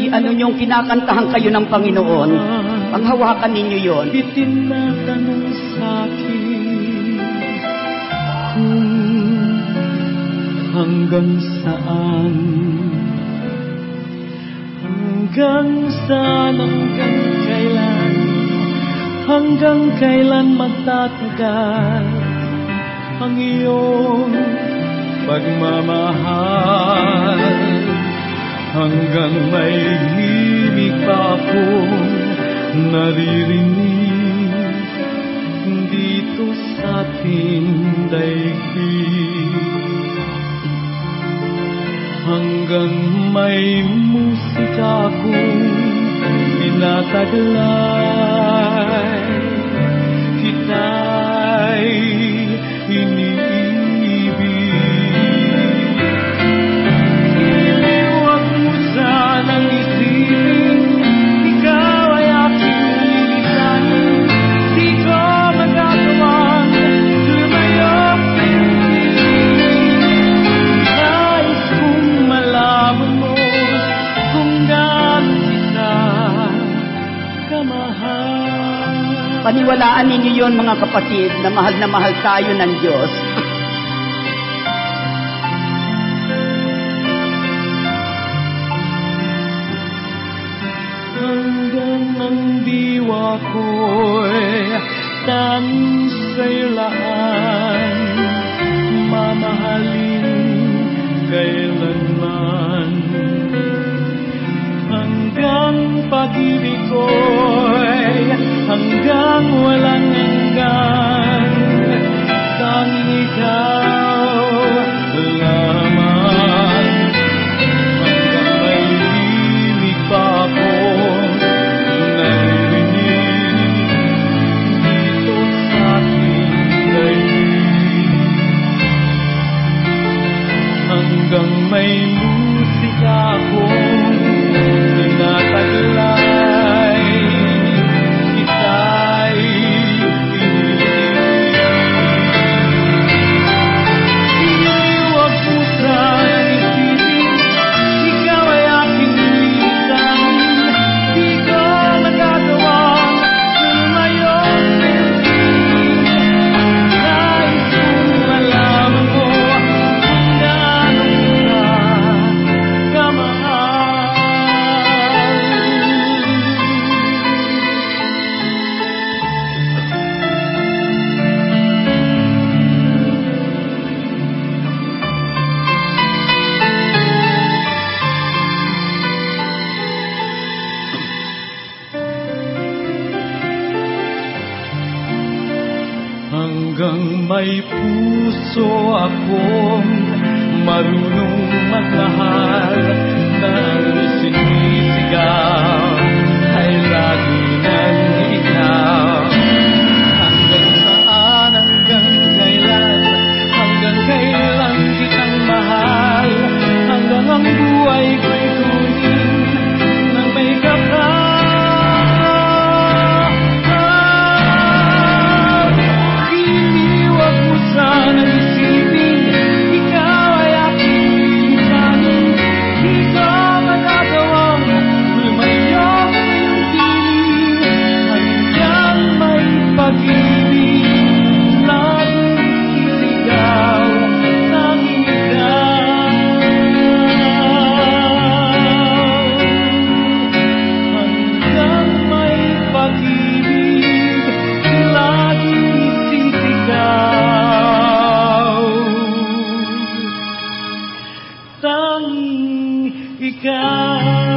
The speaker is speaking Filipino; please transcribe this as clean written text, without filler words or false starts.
ano niyong kinakantahan kayo ng Panginoon, paghawakan ninyo yon. Itinatanong sa'kin kung hanggang saan, hanggang kailan, hanggang kailan magtatagal ang iyong pagmamahal, hanggang may himig pa akong naririnig dito sa ating daigdig, hanggang may musika akong tinataglay, kita'y iniibig. Iliwag mo sanang isipin, ikaw ay aking lilisanin, di ko magagawang lumayong piling. Nais kong malaman mo kung gaano kita kamahal. Paniwalaan ninyo yon, mga kapatid, na mahal tayo ng Diyos. Hanggang ang diwa ko'y tanging sa'yo laan, mamahalin kailanman. Hanggang pag-ibig ko'y hanggang walang hanggan, tanging ikaw lamang. Hanggang may himig pa ako naririnig dito sa ating daigdig, hanggang may musika akong tinataglay, kita'y iniibig. Iliwag mo sanang isipin, ikaw ay aking lilisanin, di ko magagawang lumayong piling. Nais kong malaman mo kung gaano kita kamahal. Hanggang may puso akong marunong magmahal, nang sinisigaw ay lagi ng ikaw. Hanggang saan, hanggang kailan kitang mahal, hanggang ang buhay ko'y kunin ng may kapal. Iliwag mo sanang isipin, ikaw ay aking lilisanin, di ko magagawang lumayong iyong piling. Hanggang may pag-ibig, laging sisigaw, tanging ikaw. Hanggang may pag-ibig, laging sisigaw, tanging ikaw.